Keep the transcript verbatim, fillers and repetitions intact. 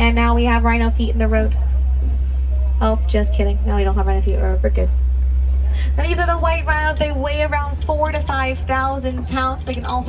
And now we have Rhino feet in the road. Oh, just kidding. No, we don't have Rhino feet in the road. We're good. And these are the white rhinos. They weigh around four to five thousand pounds. They can also